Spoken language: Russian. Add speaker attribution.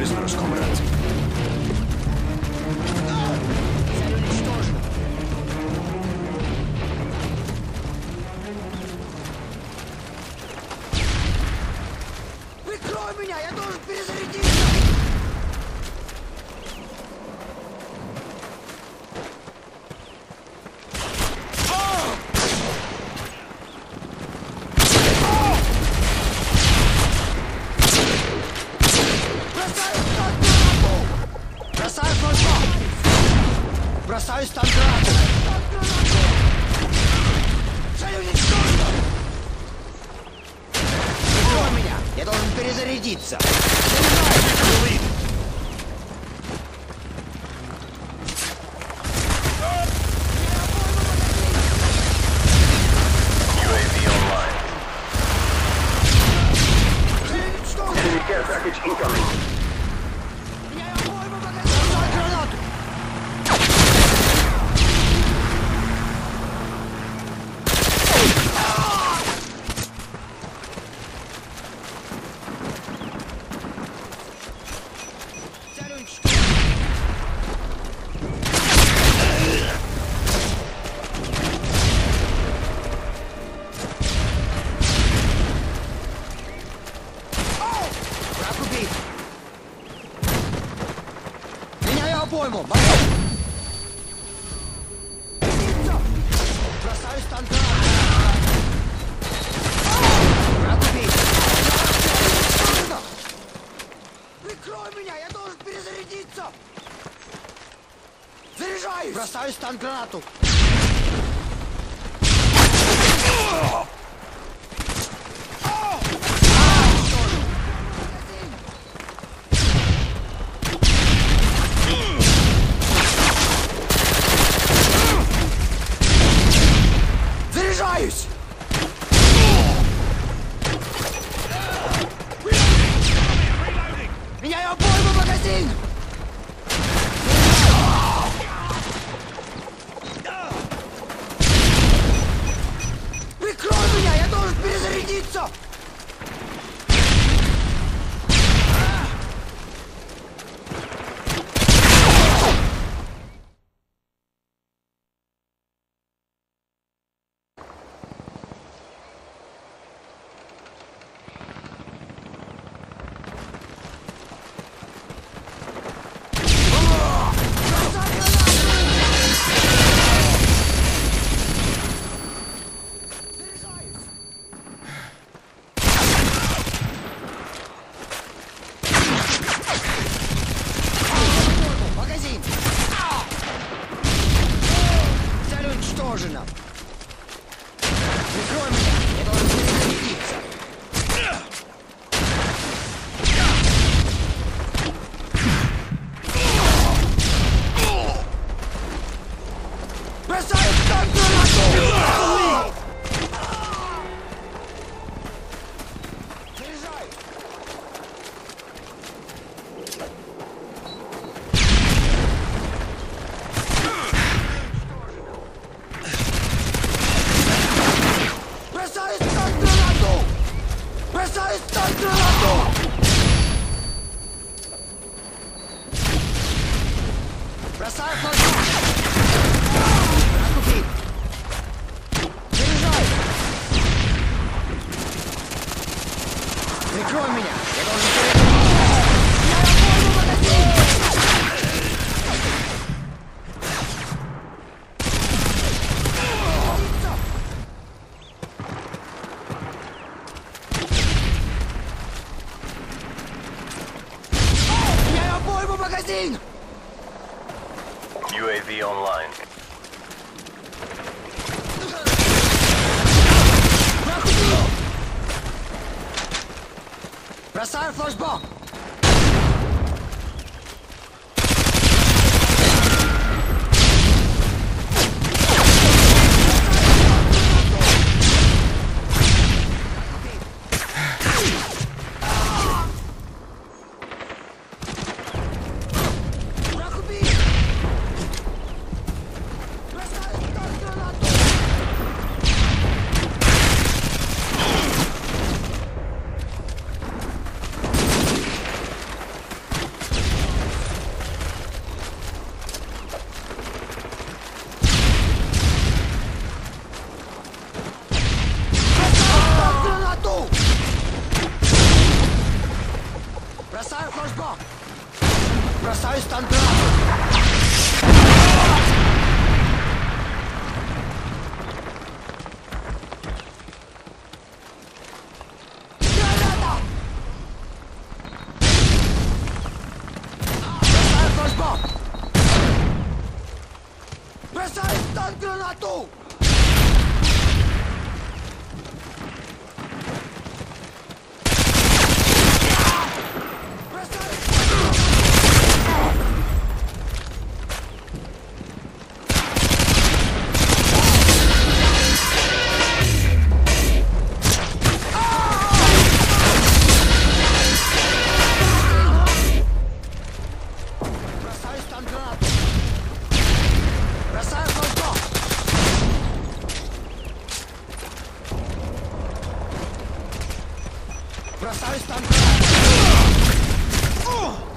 Speaker 1: Цель уничтожена. Прикрой меня, я должен перезарядиться! Бросаю стандарт! Цель уничтожена! Прикрой меня! Я должен перезарядиться!
Speaker 2: UAV online. Enemy care package incoming.
Speaker 1: Пойму! Бросаю стандарт! Враг убит! Прикрой меня! Я должен перезарядиться! Заряжаюсь! Бросаю стан-гранату! Заряжаюсь! Меняю обойму, магазин! Прикрой меня, я должен перезарядиться! Цель уничтожена! Прикрой меня! Я должен перезарядиться! Бросаю станк-гранату! Заряжай! Бросаю станк-гранату! Бросаю станк-гранату! Бросаю флажок! Враг убит! Заряжай! Прикрой меня! Я должен перезарядиться! Я обойму магазин! Я обойму магазин!
Speaker 2: UAV online.
Speaker 1: Бросаю флешбок! Враг убит! Бросаю станк-гранату! флешбак! Бросаю стан-гранату! Граната! Бросаю флешбак! Бросаю стан-гранату! Бросаю стан-гранату!